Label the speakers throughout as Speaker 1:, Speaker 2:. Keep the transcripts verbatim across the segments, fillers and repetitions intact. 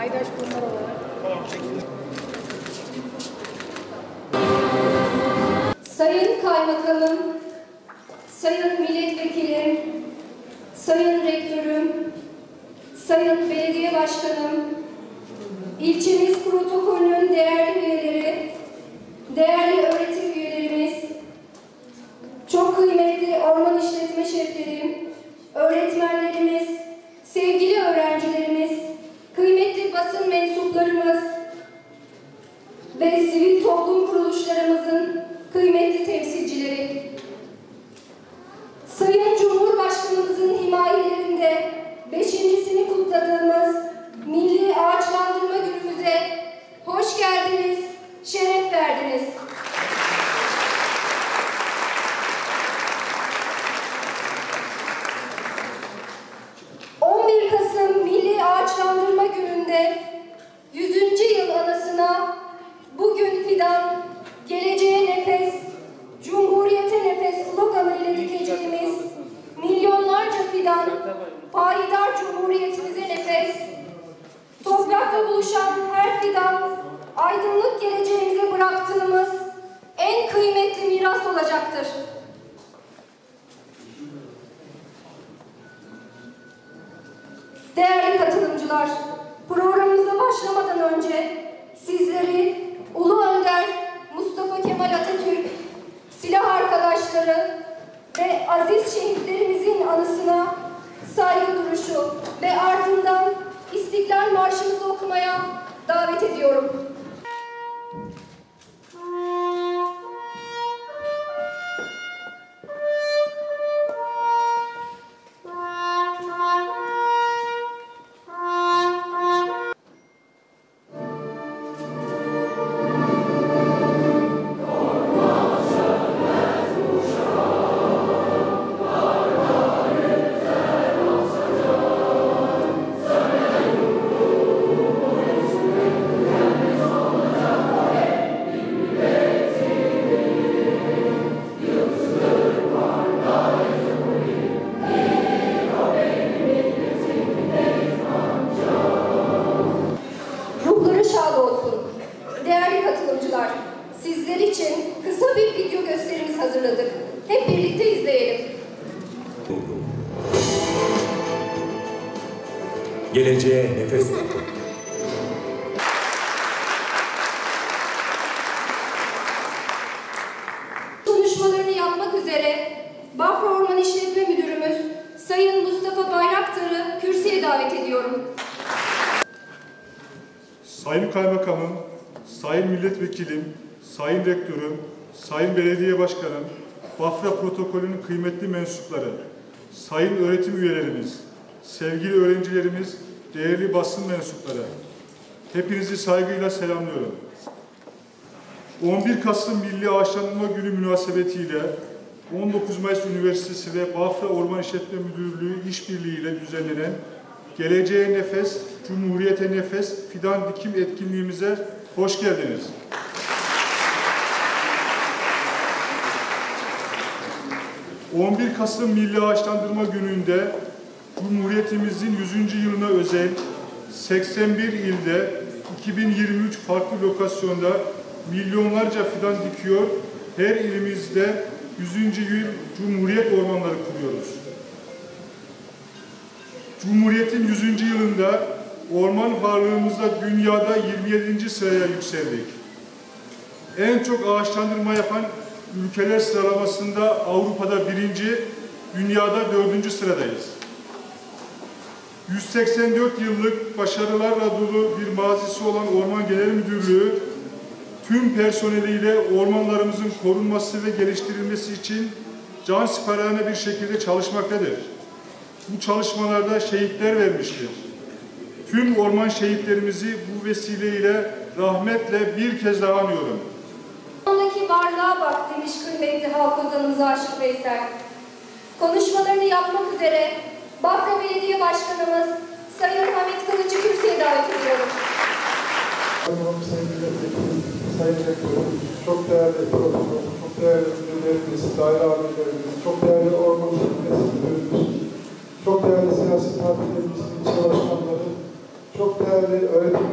Speaker 1: Paydaş kurumlar olarak. Tamam, çekilin.
Speaker 2: Sayın Kaymakamım, Sayın Milletvekilim, Sayın Rektörüm, Sayın Belediye Başkanım, ilçemiz protokolünün değerli üyeleri, değerli öğretim üyelerimiz, çok kıymetli orman işletme şeflerim, öğretmenlerimiz, sevgili öğrencilerimiz, kıymetli basın mensuplarımız ve sivil toplum kuruluşlarımızın kıymetli temsilcileri. Sayın Cumhurbaşkanımızın himayelerinde beşincisini kutladığımız Milli Ağaçlandırma Günümüze hoş geldiniz, şeref verdiniz. on bir Kasım Milli Ağaçlandırma Günü'nde yüzüncü yıl anısına bugün fidan, geleceğe nefes, Cumhuriyete nefes sloganı ile dikeceğimiz milyonlarca fidan, payidar Cumhuriyetimize nefes, toprakla buluşan her fidan, aydınlık geleceğimize bıraktığımız en kıymetli miras olacaktır. Değerli katılımcılar, programımıza başlamadan önce sizleri Ulu Önder Mustafa Kemal Atatürk, silah arkadaşları ve aziz şehitlerimizin anısına saygı duruşu ve ardından İstiklal Marşımızı okumaya davet ediyorum. Sizler için kısa bir video gösterimiz hazırladık. Hep birlikte izleyelim.
Speaker 3: Geleceğe nefes oldu.
Speaker 2: Konuşmalarını yapmak üzere Bafra Orman İşletme Müdürümüz Sayın Mustafa Bayraktar'ı kürsüye davet ediyorum.
Speaker 4: Sayın Kaymakamım, Sayın Milletvekilim, Sayın Rektörüm, Sayın Belediye Başkanım, Bafra Protokolü'nün kıymetli mensupları, sayın öğretim üyelerimiz, sevgili öğrencilerimiz, değerli basın mensupları, hepinizi saygıyla selamlıyorum. on bir Kasım Milli Ağaçlandırma Günü münasebetiyle on dokuz Mayıs Üniversitesi ve Bafra Orman İşletme Müdürlüğü işbirliğiyle düzenlenen Geleceğe Nefes, Cumhuriyete Nefes fidan dikim etkinliğimize hoş geldiniz. on bir Kasım Milli Ağaçlandırma Günü'nde Cumhuriyetimizin yüzüncü yılına özel seksen bir ilde iki bin yirmi üç farklı lokasyonda milyonlarca fidan dikiyor, her ilimizde yüzüncü yıl Cumhuriyet ormanları kuruyoruz. Cumhuriyetin yüzüncü yılında orman varlığımızda dünyada yirmi yedinci sıraya yükseldik. En çok ağaçlandırma yapan ülkeler sıralamasında Avrupa'da birinci, dünyada dördüncü sıradayız. yüz seksen dört yıllık başarılarla dolu bir mazisi olan Orman Genel Müdürlüğü, tüm personeliyle ormanlarımızın korunması ve geliştirilmesi için cansiperane bir şekilde çalışmaktadır. Bu çalışmalarda şehitler vermiştir. Tüm orman şehitlerimizi bu vesileyle rahmetle bir kez daha anıyorum.
Speaker 2: Ondaki varlığa bak demiş kıymetli halk ozanımız Aşık Veysel. Konuşmalarını yapmak üzere Bafra Belediye Başkanımız Sayın Hamit Kılıç'ı kürsüye davet ediyorum.
Speaker 5: Sayın Milletvekili, Sayın Rektörüm, çok değerli profesör, çok değerli müdürlerimiz, daire amirlerimiz, çok değerli orman müdürlerimiz, çok değerli siyasi partilerimizin çalışanları, çok değerli öğretim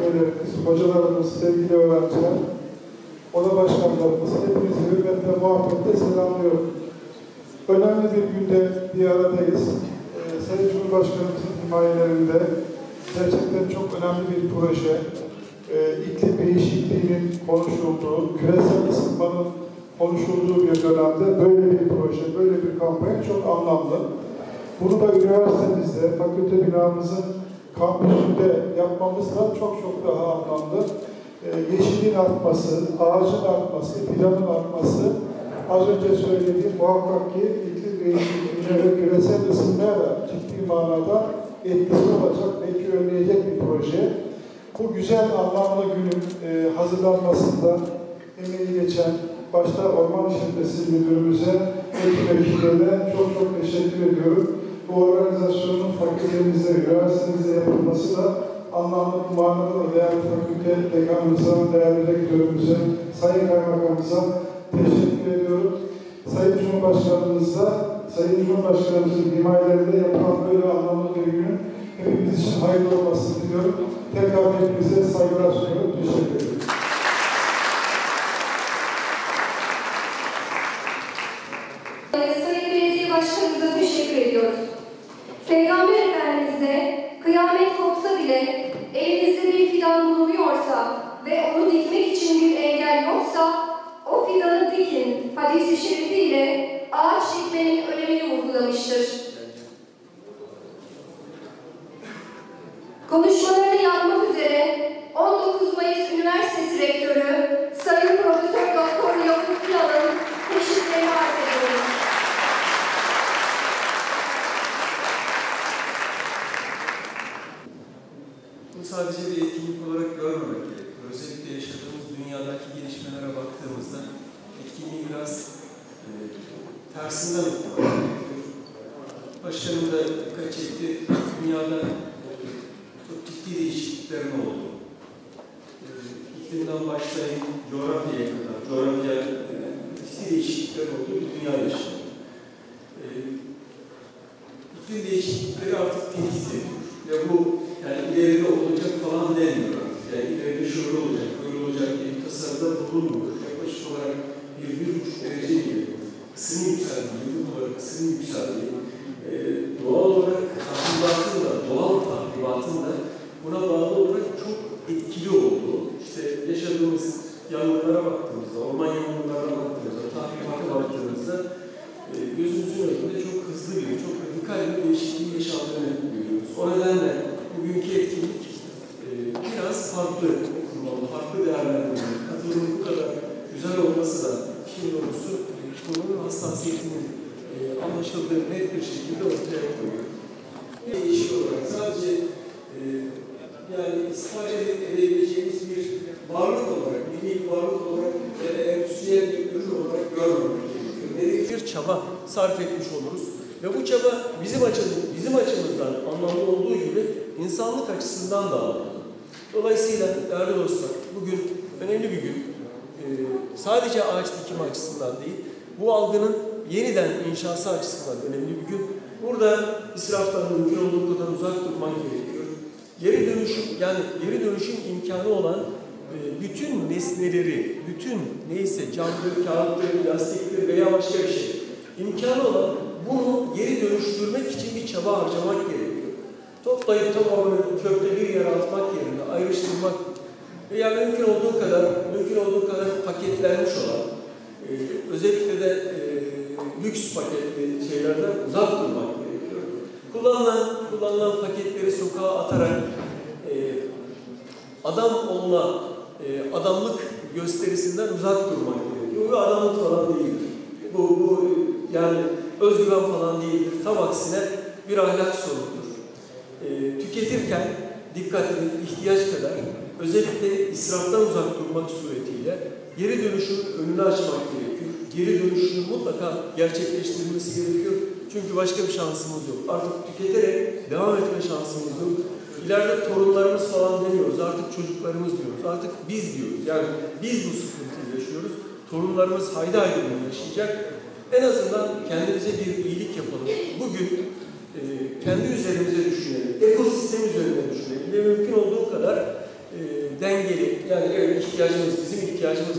Speaker 5: hocalarımız, sevgili öğrenciler, oda başkanlarımız, hepinizi hürmetle, muhabbetle selamlıyorum. Önemli bir günde bir aradayız. Ee, Sayın Cumhurbaşkanımızın himayelerinde gerçekten çok önemli bir proje. Ee, iklim değişikliğinin konuşulduğu, küresel ısınmanın konuşulduğu bir dönemde böyle bir proje, böyle bir kampanya çok anlamlı. Bunu da üniversitemizde, fakülte binamızın kampüsünde yapmamız da çok çok daha anlamlı. Ee, yeşilin artması, ağacın artması, fidanın artması, az önce söylediğim muhakkak ki iklim değişikliğine ve küresel ısınmaya da ciddi manada etkisi olacak, belki önleyecek bir proje. Bu güzel anlamlı günün e, hazırlanmasında emeği geçen, başta Orman İşletmesi Müdürümüze ve tüm ekiplerine çok çok teşekkür ediyorum. Bu organizasyonun fakültemizde, üniversitemizde yapılması da anlamlı bir manada da değerli fakülte dekanımıza, değerli rektörümüze, sayın kaymakamımıza teşekkür ediyorum. Sayın Cumhurbaşkanımızla, Sayın Cumhurbaşkanımızın himayelerinde yapılan böyle anlamlı bir günün hepimiz için hayırlı olmasını diliyorum. Tekrar hepinize saygılar sunuyorum. Teşekkür ederim.
Speaker 2: Sayın Belediye Başkanımıza teşekkür ediyoruz. Peygamber Efendimiz'e kıyamet kopsa bile elinizde bir fidan bulunuyorsa ve onu dikmek için bir engel yoksa o fidanı dikin hadis-i şerifiyle ağaç dikmenin önemini vurgulamıştır. Konuşmalarını yapmak üzere on dokuz Mayıs Üniversitesi Rektörü Sayın Profesör Doktor Yakup Yalın teşekkürlerini arz ediyoruz.
Speaker 6: Bunu sadece bir etkinlik olarak görmemek gerekiyor. Özellikle yaşadığımız dünyadaki gelişmelere baktığımızda etkinliği biraz e, tersinden okumak gerekiyor. Başkanım da dikkat çekti, dünyada e, çok ciddi değişikliklerin olduğu, e, iklimden başlayın coğrafyaya kadar, coğrafya e, ciddi değişiklikler olduğu bir dünya yaşıyor. E, iklim değişiklikleri artık tehdit ediyor. Ve bu yani ileride olacak falan denmiyor artık. Yani ileride şöyle olacak, böyle olacak diye bir tasarıda bulunmuyor. Yaklaşık olarak bir, bir buçuk derece gibi ısının yükseldiği, yıl olarak ısının yükseldiği, e, doğal olarak tahribatın da, doğal tahribatın da buna bağlı olarak çok etkili olduğu, işte yaşadığımız yangınlara baktığımızda, orman yangınlarına baktığımızda, tahribata baktığımızda e, gözümüzün önünde çok hızlı bir, çok radikal bir değişikliğin yaşandığını görüyoruz. O nedenle bugünkü etkinlik e, biraz farklı okunmalı, farklı değerlendirilmeli. Katılımın bu kadar güzel olması da işin doğrusu bunun hassasiyetinin e, anlaşıldığı net bir şekilde ortaya koyuyor. Bir değişik olarak sadece e, yani istifade edebileceğimiz bir varlık olarak, milli bir varlık olarak ya da endüstriyel bir ürün olarak görmemek gerekiyor. Bir çaba sarf etmiş oluruz. Ve bu çaba bizim açımız, bizim açımızdan anlamlı olduğu gibi insanlık açısından da anlamlı. Dolayısıyla değerli dostlar, bugün önemli bir gün. Ee, sadece ağaç dikimi açısından değil, bu algının yeniden inşası açısından önemli bir gün. Burada israftan mümkün olduğu kadar uzak durmak gerekiyor. Geri dönüşüm, yani geri dönüşüm imkanı olan e, bütün nesneleri, bütün neyse camdır, kağıttır, plastiktir veya başka bir şey imkanı olan bunu geri dönüştürmek için bir çaba harcamak gerekiyor. Toplayıp tamamını çöpte bir yere atmak yerine ayrıştırmak veya mümkün olduğu kadar mümkün olduğu kadar paketlenmiş olan e, özellikle de e, lüks paketli şeylerden uzak durmak gerekiyor. Kullanılan, kullanılan paketleri sokağa atarak e, adam olma, e, adamlık gösterisinden uzak durmak gerekiyor. Bu adamlık falan değildir. Bu, bu yani özgüven falan değildir. Tam aksine bir ahlak sorunudur. E, tüketirken dikkat edin, ihtiyaç kadar özellikle israftan uzak durmak suretiyle geri dönüşüm önünü açmak gerekiyor. Geri dönüşümün mutlaka gerçekleştirilmesi gerekiyor. Çünkü başka bir şansımız yok. Artık tüketerek devam etme şansımız yok. İleride torunlarımız falan demiyoruz. Artık çocuklarımız diyoruz. Artık biz diyoruz. Yani biz bu sıkıntıyı yaşıyoruz. Torunlarımız haydi haydi bunu yaşayacak. En azından kendimize bir iyilik yapalım. Bugün e, kendi üzerimize düşünelim. Ekosistem üzerine düşünelim. Ve mümkün olduğu kadar e, dengeli,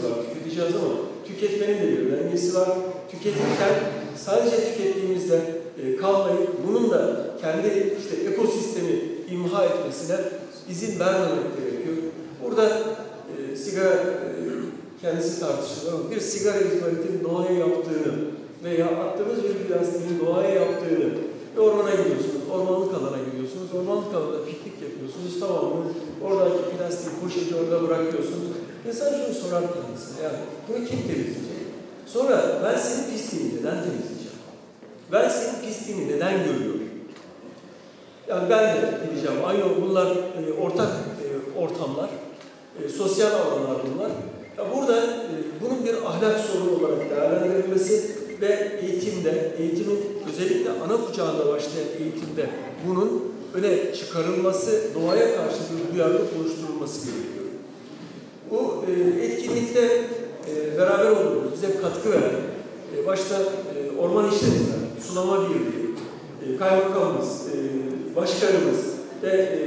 Speaker 6: var, tüketeceğiz ama tüketmenin de bir dengesi var. Tüketirken sadece tükettiğimizde e, kalmayıp bunun da kendi işte ekosistemi imha etmesine izin vermemek gerekiyor. Burada e, sigara e, kendisi tartışılır ama bir sigara izmaritinin doğaya yaptığını veya attığımız bir plastiğin doğaya yaptığını ve ormana gidiyorsunuz, ormanlık alana gidiyorsunuz, ormanlık alanda piknik yapıyorsunuz, tamamını oradaki plastik poşeti orada bırakıyorsunuz. İnsan şunu sorar kendisine, yani bunu kim temizleyecek? Sonra ben senin pisliğini neden temizleyeceğim? Ben senin pisliğini neden görüyorum? Yani ben de diyeceğim, aynı bunlar e, ortak e, ortamlar, e, sosyal alanlar bunlar. Ya burada e, bunun bir ahlak sorunu olarak değerlendirilmesi ve eğitimde, eğitimin özellikle ana kucağında başlayan eğitimde bunun öne çıkarılması, doğaya karşı bir duyarlılık oluşturulması gerekiyor. Bu e, etkinlikte e, beraber olduğumuz, bize katkı veren, e, başta e, orman işletmeleri, sulama birliği, e, kaymakamımız, e, başkanımız ve e,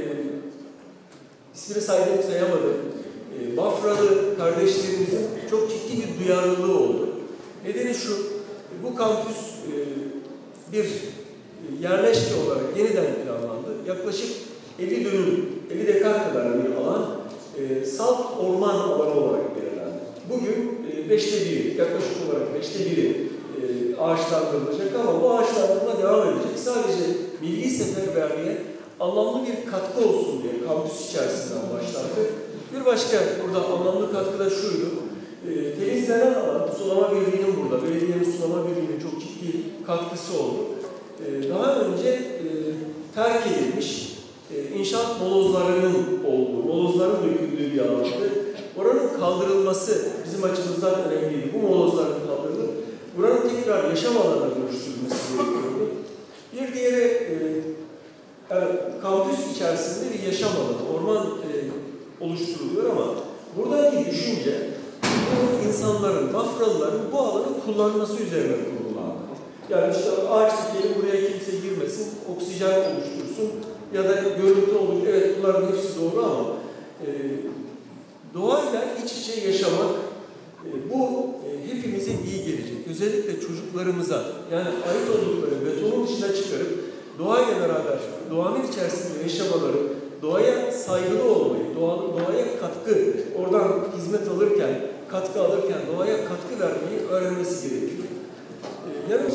Speaker 6: ismini saydım sayamadım, e, Bafralı kardeşlerimizin çok ciddi bir duyarlılığı oldu. Nedeni şu, bu kampüs e, bir yerleşke olarak yeniden planlandı. Yaklaşık elli dönüm, elli dekar kadar bir alan e, salt orman alanı olarak belirlendi. Bugün e, beşte biri, yaklaşık olarak beşte biri e, ağaçlandırılacak ama bu ağaçlandırma devam edecek. Sadece milli seferberliğe anlamlı bir katkı olsun diye kampüs içerisinden başlandı. Bir başka burada anlamlı katkı da şuydu. E, temizlenen alan, sulama birliğinin burada, belediyenin sulama birliğinin çok ciddi katkısı oldu. E, daha önce e, terk edilmiş e, inşaat molozlarının olduğu, molozların döküldüğü bir alandı. Oranın kaldırılması bizim açımızdan önemliydi. Bu molozların kaldırılıp buranın tekrar yaşam alanına dönüştürülmesi gerekiyordu. Bir diğeri e, yani kampüs içerisinde bir yaşam alanı, orman e, oluşturuluyor ama buradaki düşünce bu insanların, Bafralıların bu alanı kullanması üzerine kurgulandı. Yani işte ağaç dikelim, buraya kimse girmesin, oksijen oluştursun ya da görüntü olur. Evet bunların hepsi doğru ama e, doğayla iç içe yaşamak e, bu e, hepimize iyi gelecek. Özellikle çocuklarımıza yani ait oldukları betonun dışına çıkarıp doğayla beraber, doğanın içerisinde yaşamaları, doğaya saygılı olmayı, doğa, doğaya katkı, oradan hizmet alırken, katkı alırken doğaya katkı vermeyi öğrenmesi gerekiyor. Ee, yarın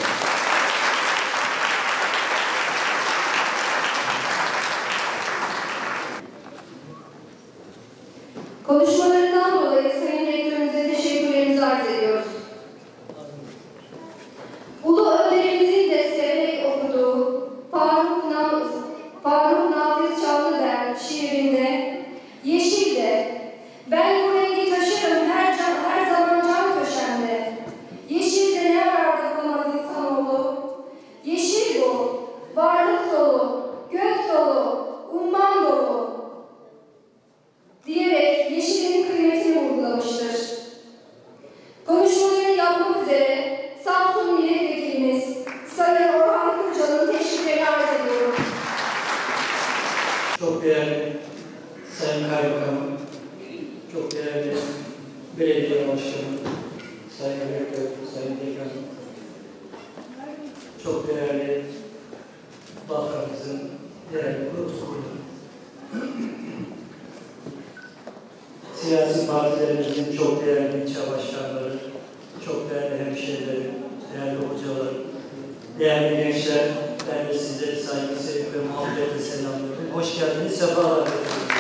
Speaker 2: Konuşmalarından dolayı Sayın Rektörümüze teşekkürlerimizi arz ediyoruz. Ulu önderimizin de severek okuduğu Faruk Nafiz, Faruk Nafiz Çamlıder şiirinde Yeşilde, ben bu rengi taşırım her, can, her zaman can köşemde. Yeşilde ne vardır bulmaz insanoğlu? Yeşil bu, varlık dolu, gök dolu, umman dolu diyerek yeşilin kıymetini vurgulamıştır. Konuşmalarını yapmak üzere Samsun Milletvekilimiz Sayın Orhan Kırca'nın teşriflerini arz ediyorum.
Speaker 1: Çok değerli Sayın Kaymakamım, çok değerli Belediye Başkanım, Sayın Rektör, Sayın Dekan, çok değerli Bafra'mızın değerli protokolü, siyasi partilerimizin çok değerli ilçe başkanları, çok değerli hemşehrilerim, değerli hocalar, değerli gençler, ben de sizleri saygı, sevgi ve muhabbetle selamlıyorum. Hoş geldiniz, sefalar getirdiniz.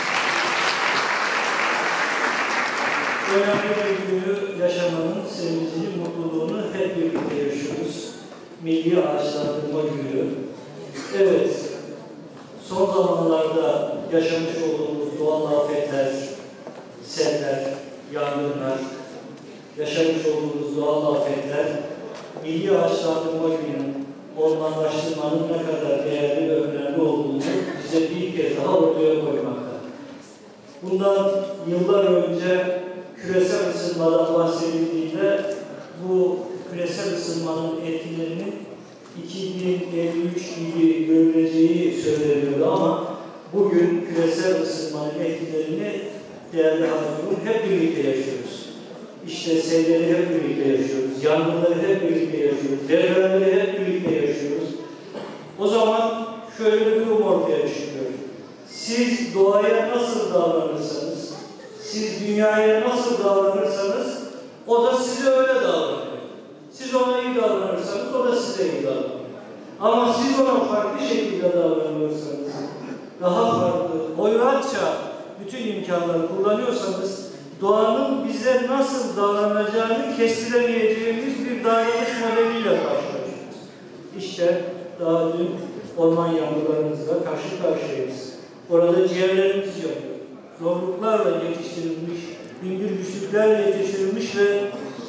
Speaker 1: Önemli bir günü yaşamanın sevincini, mutluluğunu hep birlikte yaşıyoruz. Milli Ağaçlandırma Günü. Evet, son zamanlarda yaşamış olduğumuz doğal afetler, seller, yangınlar, yaşamış olduğumuz doğal afetler, Milli Ağaçlandırma Günü, ormanlaştırmanın ne kadar değerli ve önemli olduğunu bize bir kez daha ortaya koymakta. Bundan yıllar önce küresel ısınmadan bahsedildiğinde bu küresel ısınmanın etkilerinin iki bin elli üç gibi görüleceği söyleniyordu ama bugün küresel ısınmanın etkilerini değerli halkımın hep birlikte yaşıyoruz. İşte selleri hep birlikte yaşıyoruz, yangınları hep birlikte yaşıyoruz, depremleri hep birlikte yaşıyoruz. O zaman şöyle bir durum ortaya çıkıyor. Siz doğaya nasıl davranırsanız, siz dünyaya nasıl davranırsanız, o da size öyle davranır. Siz ona iyi davranırsanız, o da size iyi davranır. Ama siz ona farklı şekilde davranıyorsanız, daha farklı, hoyratça bütün imkanları kullanıyorsanız, doğanın bize nasıl davranacağını kestiremeyeceğimiz bir davranış modeliyle karşılaşıyoruz. İşte daha dün orman yangınlarımızla karşı karşıyayız. Orada ciğerlerimiz yanıyor. Zorluklarla yetiştirilmiş, binbir güçlüklerle yetiştirilmiş ve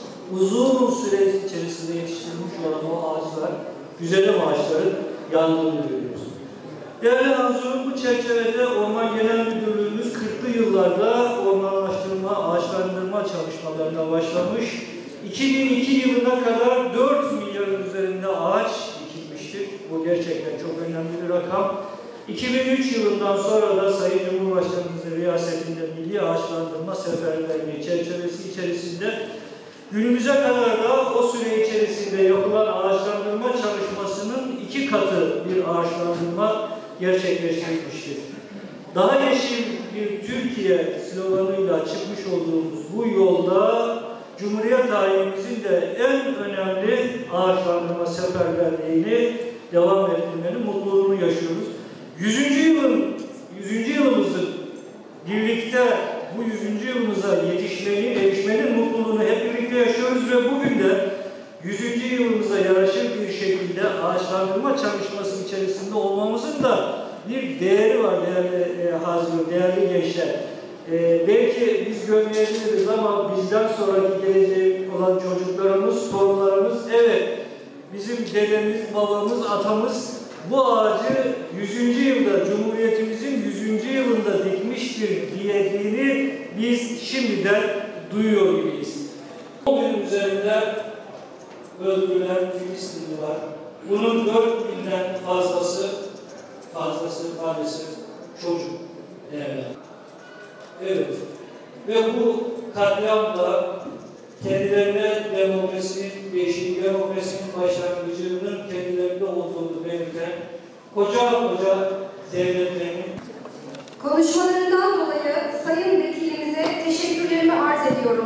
Speaker 1: uzun süre içerisinde yetiştirilmiş olan o ağaçlar, güzelim ağaçların yandığını görüyoruz. Değerli Hanzur'un bu çerçevede Orman Genel Müdürlüğümüz kırklı yıllarda ormanlaştırma, ağaçlandırma çalışmalarına başlamış. iki bin iki yılına kadar dört milyarın üzerinde ağaç dikilmiştir. Bu gerçekten çok önemli bir rakam. iki bin üç yılından sonra da Sayın Cumhurbaşkanımızın riyasetinde Milli Ağaçlandırma Seferberliği çerçevesi içerisinde günümüze kadar da o süre içerisinde yapılan ağaçlandırma çalışmasının iki katı bir ağaçlandırma gerçekleştirilmiştir. Daha yeşil bir Türkiye sloganıyla çıkmış olduğumuz bu yolda Cumhuriyet tarihimizin de en önemli ağaçlandırma seferberliğini devam ettirmenin mutluluğunu yaşıyoruz. Yüzüncü yılın, yüzüncü yılımızı birlikte bu yüzüncü yılımıza yetişmeyi, erişmenin mutluluğunu hep birlikte yaşıyoruz ve bugün de yüzüncü yılımıza yaraşır bir şekilde ağaçlandırma çalışması içerisinde olmamızın da bir değeri var değerli e, Hazır, değerli gençler. E, belki biz görmeyebiliriz ama bizden sonraki gelecek olan çocuklarımız, torunlarımız, evet bizim dedemiz, babamız, atamız bu ağacı yüzüncü yılda, Cumhuriyetimizin yüzüncü yılında dikmiştir diyediğini biz şimdiden duyuyor gibiyiz. O gün üzerinde öldürülen Filistinli var. Bunun dört binden fazlası, fazlası maalesef çocuk. Evet. Evet. Ve bu katliamla kendilerine demokrasinin, beşinci demokrasinin başlangıcının kendilerinde olduğunu belirten koca koca devletlerin
Speaker 2: konuşmalarından dolayı Sayın Vekilimize teşekkürlerimi arz ediyorum.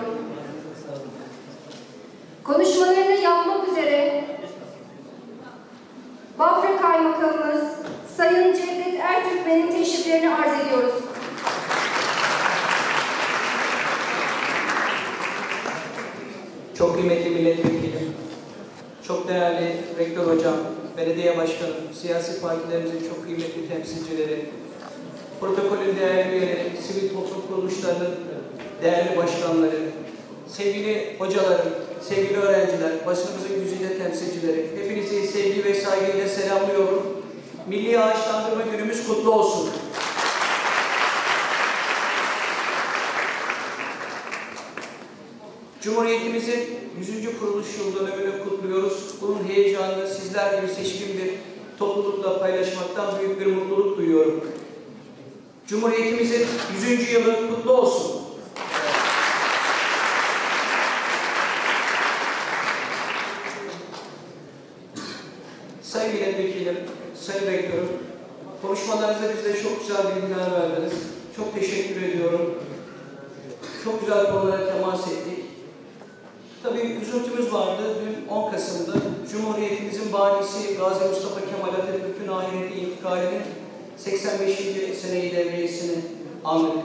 Speaker 2: Konuşmalarını yapmak üzere Bafra Kaymakamımız Sayın Cevdet Ertürkmen'in teşriflerini arz ediyoruz.
Speaker 7: Çok kıymetli milletvekilim, çok değerli rektör hocam, belediye başkanım, siyasi partilerimizin çok kıymetli temsilcileri, protokolün değerli üyeleri, sivil toplum kuruluşlarının değerli başkanları, sevgili hocalarım, sevgili öğrenciler, basınımızın güzide temsilcileri, hepinizi sevgi ve saygıyla selamlıyorum. Milli Ağaçlandırma Günümüz kutlu olsun. Cumhuriyetimizin yüzüncü kuruluş yıl dönümünü kutluyoruz. Bunun heyecanını sizler gibi seçkin bir toplulukla paylaşmaktan büyük bir mutluluk duyuyorum. Cumhuriyetimizin yüzüncü yılı kutlu olsun. Sayın Milletvekilim, Sayın Rektörüm, konuşmalarınızda bize çok güzel bilgiler verdiniz. Çok teşekkür ediyorum. Çok güzel konulara temas ettik. Tabii üzüntümüz vardı. Dün on Kasım'da Cumhuriyetimizin banisi Gazi Mustafa Kemal Atatürk'ün ahirete intikalinin seksen beşinci seneyi devriyesini andık.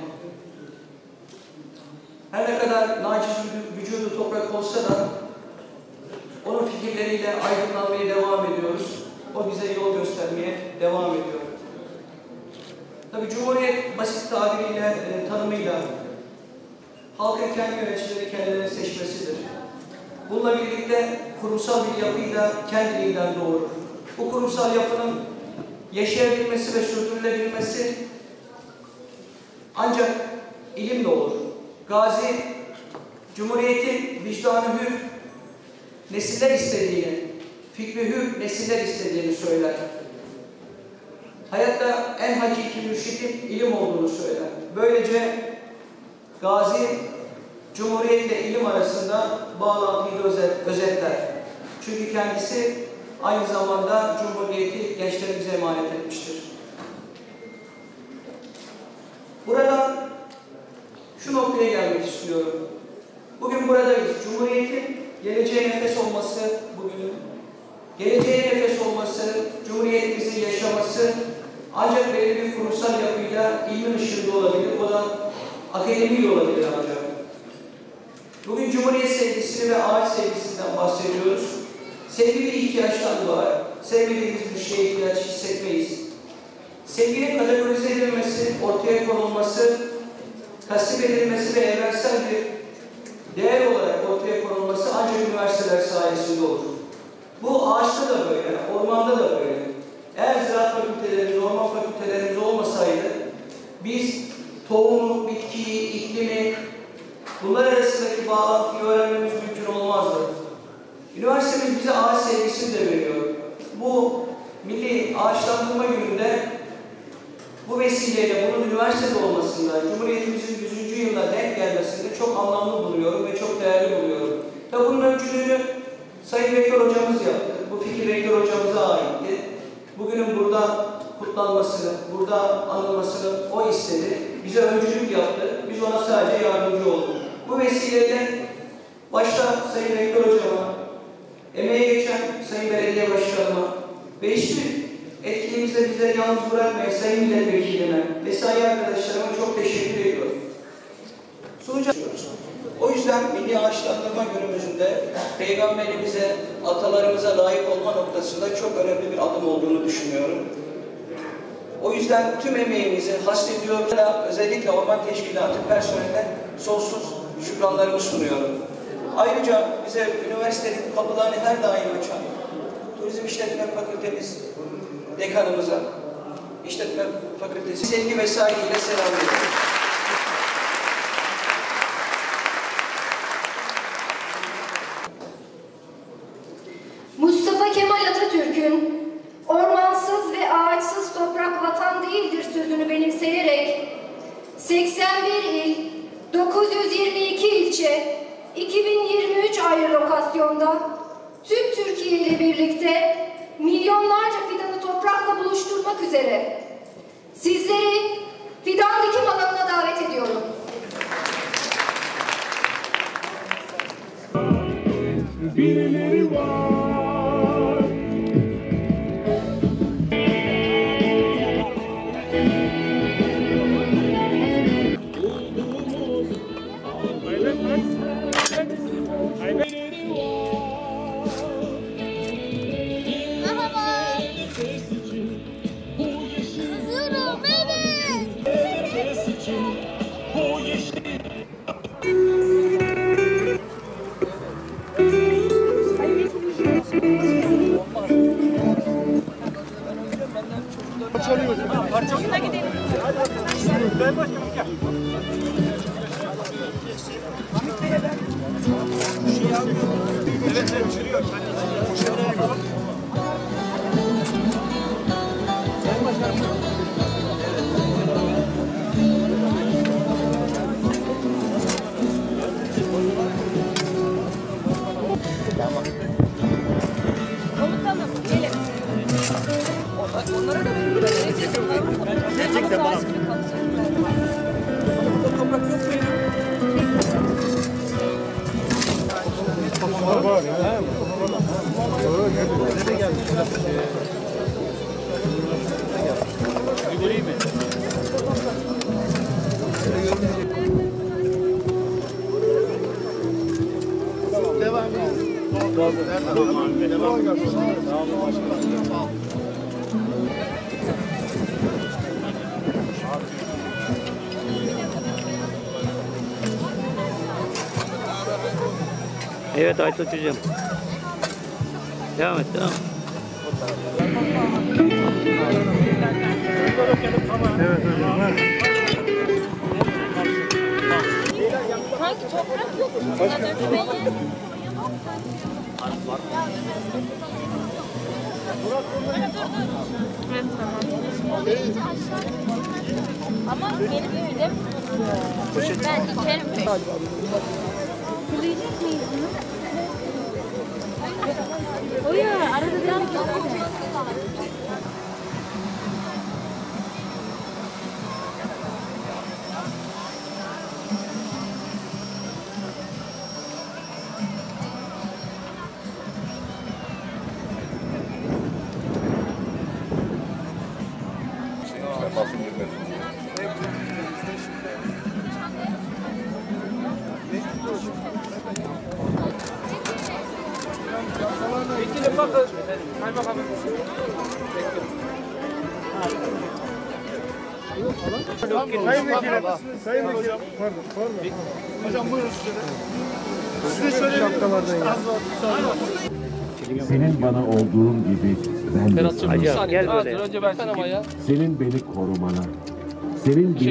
Speaker 7: Her ne kadar naciz vücudu toprak olsa da onun fikirleriyle aydınlanmaya devam ediyoruz. O bize yol göstermeye devam ediyor. Tabii Cumhuriyet basit tabiriyle, e, tanımıyla halkın kendi yöneticileri kendilerini seçmesidir. Bununla birlikte kurumsal bir yapıyla kendiliğinden doğurur. Bu kurumsal yapının yaşayabilmesi ve sürdürülebilmesi ancak ilimle olur. Gazi, Cumhuriyet'in vicdanı hür, nesiller istediğini, fikri hür nesiller istediğini söyler. Hayatta en hakiki mürşidin ilim olduğunu söyler. Böylece Gazi Cumhuriyet ile ilim arasında bağlantıyı da özet, özetler. Çünkü kendisi aynı zamanda Cumhuriyeti gençlerimize emanet etmiştir. Buradan şu noktaya gelmek istiyorum. Bugün buradayız. Cumhuriyetin geleceğe nefes olması bugünün, geleceğe nefes olması, Cumhuriyetimizin yaşaması ancak belirli bir kurumsal yapıyla ilmin ışığında olabilir. O da akademi olabilir ancak. Bugün Cumhuriyet sevgisini ve ağaç sevgisinden bahsediyoruz. Sevgi bir ihtiyaçtan doğar. Sevmediğimiz bir şeye ihtiyaç hissetmeyiz. Sevginin kategorize edilmesi, ortaya konulması, tasvip edilmesi ve evrensel bir değer olarak ortaya konulması ancak üniversiteler sayesinde olur. Bu ağaçta da böyle, ormanda da böyle. Eğer ziraat fakültelerimiz, orman fakültelerimiz olmasaydı biz tohumu, bitkiyi, iklimi, bunlar arasındaki bağlantıyı öğrenmemiz mümkün olmazdı. Üniversitemiz bize ağaç sevgisini de veriyor. Bu Milli Ağaçlandırma Günü'nde bu vesileyle bunun üniversitede olmasında, Cumhuriyetimizin yüzüncü yılına denk gelmesinde çok anlamlı buluyorum ve çok değerli buluyorum. Tabi bunun öncülüğünü Sayın Rektör Hocamız yaptı. Bu fikir Rektör Hocamıza aitti. Bugünün burada kutlanmasını, burada anılmasını o istedi. Bize öncülük yaptı. Biz ona sadece yardımcı olduk. Bu vesileyle başta Sayın Rektör Hocama, emeğe geçen Sayın Belediye Başkanıma ve hiçbir etkinliğimizde bizleri yalnız bırakmayan Sayın Milletvekilime ve sayın arkadaşlarıma çok teşekkür ediyorum. Sunacağız. O yüzden Milli Ağaçlandırma Günümüzde Peygamberimize, atalarımıza layık olma noktasında çok önemli bir adım olduğunu düşünüyorum. O yüzden tüm emeğimizi hasrediyorum. Özellikle Orman Teşkilatı personeline sonsuz şükranlarımı sunuyorum. Ayrıca bize üniversitenin kapılarını her daim açan Turizm İşletme Fakültemiz dekanımıza, İşletme Fakültesi sevgi ve saygıyla selamlıyorum.
Speaker 2: Mustafa Kemal Atatürk'ün ormansız ve ağaçsız toprak vatan değildir sözünü benimseyerek seksen bir il, dokuz yüz yirmi iki ilçe, iki bin yirmi üç ayrı lokasyonda tüm Türkiye ile birlikte milyonlarca fidanı toprakla buluşturmak üzere sizleri fidan dikim alanına davet ediyorum.
Speaker 3: Birileri var.
Speaker 8: Parçamıza gidelim. Ben başkanım gel. Evet, evet, çürüyor. Şöyle yapalım. Ben başkanım. Tamam. Komutanım, gelin. Onlara da verin. Ne çeksen bana? Toprak yok mu ya?
Speaker 4: Var var ya.
Speaker 8: Nereye geldi? Göreyim mi? Devam edin. Devam edin. Sağ olun başkanım. Sağ olun.
Speaker 9: Evet Aytaç hocam. Devam et, devam et.
Speaker 4: Evet hocam.
Speaker 8: Sanki toprak yok. Başka. Dur dur. Evet tamam.
Speaker 9: Ama benim ümidem ben içerim. Kulayacak mıyız bunu? O ya arada bir
Speaker 7: Vekile bakın. Kaymakamım.
Speaker 8: Sayın Vekilim, Sayın Vekilim. Pardon, pardon. Hocam buyurun size de. Size şöyle
Speaker 3: Senin bana olduğun gibi ben de sana.
Speaker 7: Gel böyle. Önce ben sana.
Speaker 3: Senin beni korumana, senin beni...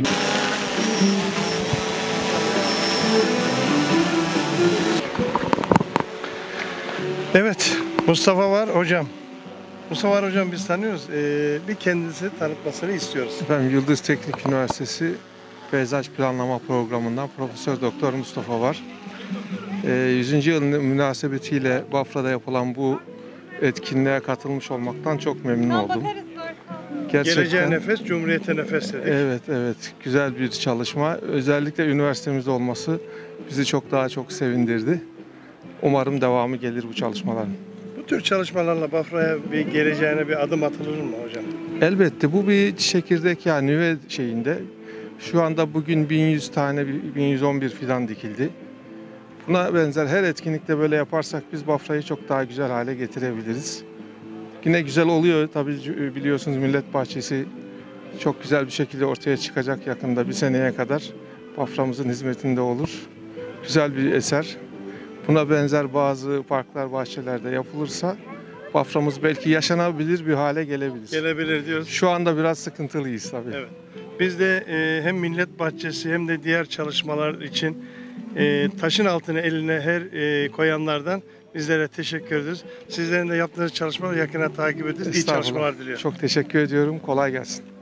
Speaker 8: Evet, Mustafa var hocam. Mustafa var hocam biz tanıyoruz. Ee, bir kendisi tanıtmasını istiyoruz.
Speaker 10: Efendim Yıldız Teknik Üniversitesi Peyzaj Planlama Programı'ndan Profesör Doktor Mustafa var. Ee, yüzüncü yıl münasebetiyle Bafra'da yapılan bu etkinliğe katılmış olmaktan çok memnun oldum. Gerçekten,
Speaker 8: Geleceğe nefes, Cumhuriyete nefes dedik.
Speaker 10: Evet, evet. Güzel bir çalışma. Özellikle üniversitemizde olması bizi çok daha çok sevindirdi. Umarım devamı gelir bu çalışmaların.
Speaker 8: Bu tür çalışmalarla Bafra'ya bir geleceğine bir adım atılır mı hocam?
Speaker 10: Elbette bu bir çekirdek yani nüve şeyinde. Şu anda bugün bin yüz tane, bin yüz on bir fidan dikildi. Buna benzer her etkinlikte böyle yaparsak biz Bafra'yı çok daha güzel hale getirebiliriz. Yine güzel oluyor tabii biliyorsunuz Millet Bahçesi çok güzel bir şekilde ortaya çıkacak yakında bir seneye kadar. Bafra'mızın hizmetinde olur. Güzel bir eser. Buna benzer bazı parklar, bahçelerde yapılırsa Bafra'mız belki yaşanabilir bir hale gelebilir.
Speaker 8: Gelebilir diyoruz.
Speaker 10: Şu anda biraz sıkıntılıyız tabii.
Speaker 8: Evet. Biz de e, hem Millet Bahçesi hem de diğer çalışmalar için e, taşın altına eline her e, koyanlardan bizlere teşekkür ederiz. Sizlerin de yaptığınız çalışmaları yakından takip ederiz. İyi
Speaker 10: Estağfurullah.
Speaker 8: çalışmalar diliyorum.
Speaker 10: Çok teşekkür ediyorum. Kolay gelsin.